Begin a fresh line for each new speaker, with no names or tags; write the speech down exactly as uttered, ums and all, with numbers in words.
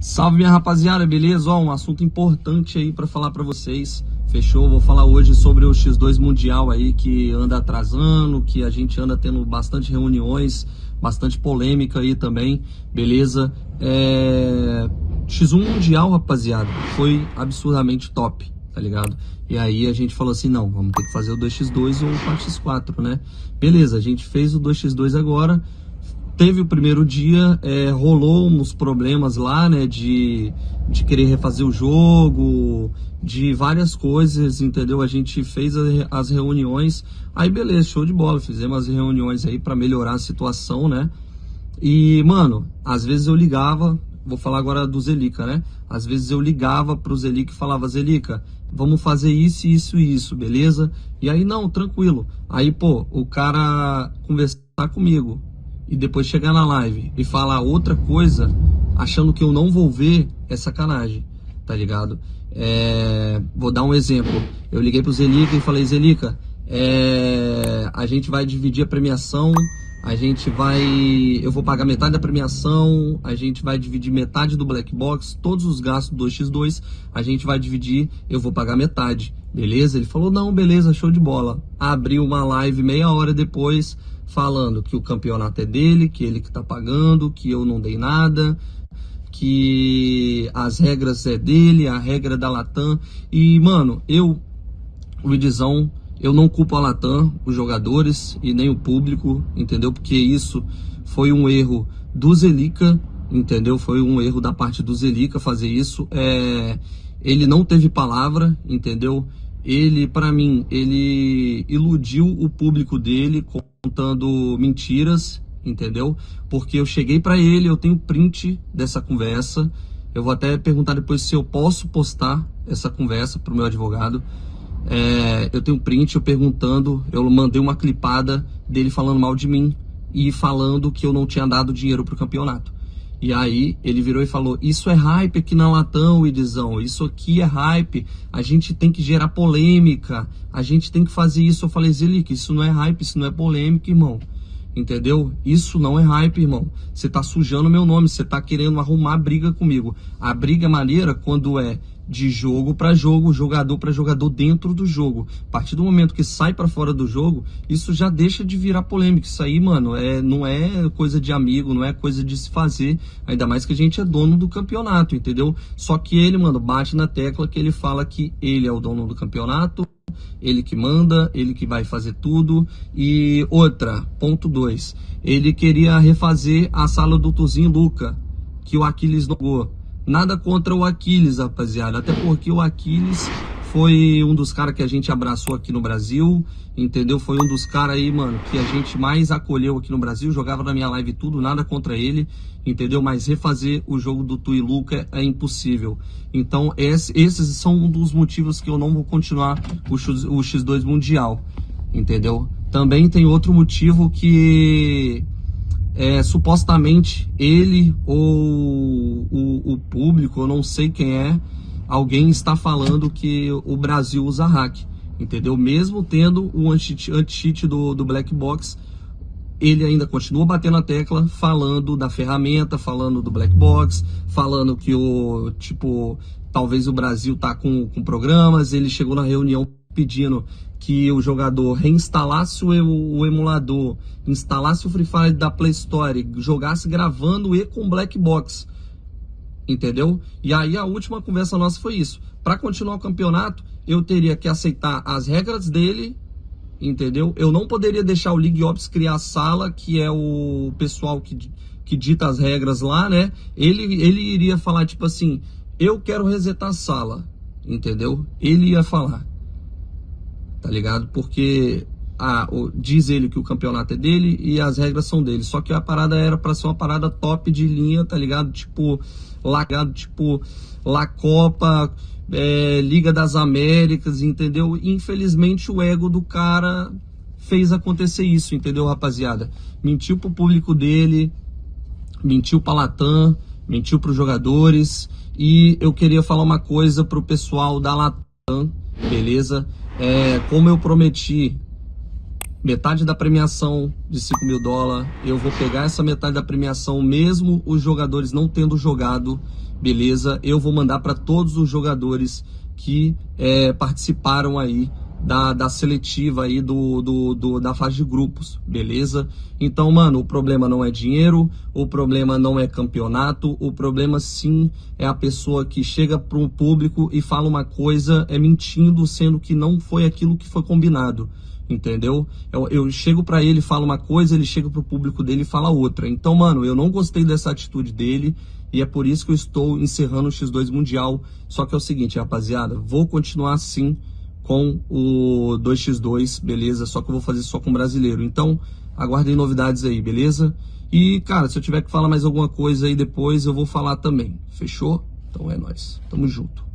Salve, minha rapaziada, beleza? Ó, um assunto importante aí pra falar pra vocês, fechou? Vou falar hoje sobre o X dois Mundial aí que anda atrasando, que a gente anda tendo bastante reuniões, bastante polêmica aí também, beleza? É... X um Mundial, rapaziada, foi absurdamente top, tá ligado? E aí a gente falou assim, não, vamos ter que fazer o dois por dois ou o quatro por quatro, né? Beleza, a gente fez o dois por dois agora. Teve o primeiro dia, é, rolou uns problemas lá, né, de, de querer refazer o jogo, de várias coisas, entendeu? A gente fez as reuniões, aí beleza, show de bola, fizemos as reuniões aí pra melhorar a situação, né? E, mano, às vezes eu ligava, vou falar agora do Zelica, né? Às vezes eu ligava pro Zelica e falava, Zelica, vamos fazer isso, isso e isso, beleza? E aí, não, tranquilo. Aí, pô, o cara conversar comigo e depois chegar na live e falar outra coisa, achando que eu não vou ver, é sacanagem, tá ligado? É... Vou dar um exemplo. Eu liguei pro Zelica e falei, Zelica, é... a gente vai dividir a premiação, a gente vai... eu vou pagar metade da premiação, a gente vai dividir metade do Black Box, todos os gastos do dois por dois, a gente vai dividir, eu vou pagar metade, beleza? Ele falou, não, beleza, show de bola. Abriu uma live meia hora depois, falando que o campeonato é dele, que ele que tá pagando, que eu não dei nada, que as regras é dele, a regra é da Latam. E, mano, eu, o Idizão, eu não culpo a Latam, os jogadores e nem o público, entendeu? Porque isso foi um erro do Zelica, entendeu? Foi um erro da parte do Zelica fazer isso. É, ele não teve palavra, entendeu? Ele, pra mim, ele iludiu o público dele contando mentiras, entendeu? Porque eu cheguei pra ele, eu tenho print dessa conversa. Eu vou até perguntar depois se eu posso postar essa conversa pro meu advogado. É, eu tenho print, eu perguntando, eu mandei uma clipada dele falando mal de mim e falando que eu não tinha dado dinheiro pro campeonato. E aí ele virou e falou, isso é hype aqui na Latam, Idizão, isso aqui é hype, a gente tem que gerar polêmica, a gente tem que fazer isso. Eu falei, Zelica, isso não é hype, isso não é polêmica, irmão. Entendeu? Isso não é hype, irmão. Você tá sujando meu nome, você tá querendo arrumar briga comigo. A briga é maneira quando é de jogo para jogo, jogador para jogador dentro do jogo. A partir do momento que sai para fora do jogo, isso já deixa de virar polêmica. Isso aí, mano, é, não é coisa de amigo, não é coisa de se fazer. Ainda mais que a gente é dono do campeonato, entendeu? Só que ele, mano, bate na tecla que ele fala que ele é o dono do campeonato, ele que manda, ele que vai fazer tudo. E outra, ponto dois, ele queria refazer a sala do Tuzinho Luca, que o Aquiles não jogou. Nada contra o Aquiles, rapaziada, até porque o Aquiles foi um dos caras que a gente abraçou aqui no Brasil, entendeu? Foi um dos caras aí, mano, que a gente mais acolheu aqui no Brasil, jogava na minha live tudo, nada contra ele, entendeu? Mas refazer o jogo do Tu e Luca é impossível. Então esse, esses são um dos motivos que eu não vou continuar o, X, o X dois Mundial, entendeu? Também tem outro motivo que... É, supostamente ele ou o, o público, eu não sei quem é, alguém está falando que o Brasil usa hack, entendeu? Mesmo tendo o anti-cheat do, do Black Box, ele ainda continua batendo a tecla, falando da ferramenta, falando do Black Box, falando que o, tipo, talvez o Brasil tá com, com programas. Ele chegou na reunião pedindo que o jogador reinstalasse o, o emulador, instalasse o Free Fire da Play Store, jogasse gravando e com Black Box, entendeu? E aí a última conversa nossa foi isso. Para continuar o campeonato, eu teria que aceitar as regras dele, entendeu? Eu não poderia deixar o League Ops criar a sala, que é o pessoal que, que dita as regras lá, né? Ele, ele iria falar tipo assim, eu quero resetar a sala, entendeu? Ele ia falar, tá ligado? Porque ah, o, diz ele que o campeonato é dele e as regras são dele. Só que a parada era pra ser uma parada top de linha, tá ligado? Tipo, lagado, tipo, La Copa, é, Liga das Américas, entendeu? Infelizmente o ego do cara fez acontecer isso, entendeu, rapaziada? Mentiu pro público dele, mentiu pra Latam, mentiu pros jogadores. E eu queria falar uma coisa pro pessoal da Latam, beleza? É, como eu prometi metade da premiação de cinco mil dólares, eu vou pegar essa metade da premiação, mesmo os jogadores não tendo jogado, beleza? Eu vou mandar para todos os jogadores que é, participaram aí da, da seletiva aí do, do, do, da fase de grupos, beleza? Então, mano, o problema não é dinheiro, o problema não é campeonato, o problema sim é a pessoa que chega para o público e fala uma coisa, é mentindo, sendo que não foi aquilo que foi combinado, entendeu? Eu, eu chego para ele, falo uma coisa, ele chega pro público dele e fala outra. Então, mano, eu não gostei dessa atitude dele e é por isso que eu estou encerrando o X dois Mundial. Só que é o seguinte, rapaziada, vou continuar assim com o dois por dois, beleza? Só que eu vou fazer só com brasileiro. Então, aguardem novidades aí, beleza? E, cara, se eu tiver que falar mais alguma coisa aí depois, eu vou falar também. Fechou? Então é nóis. Tamo junto.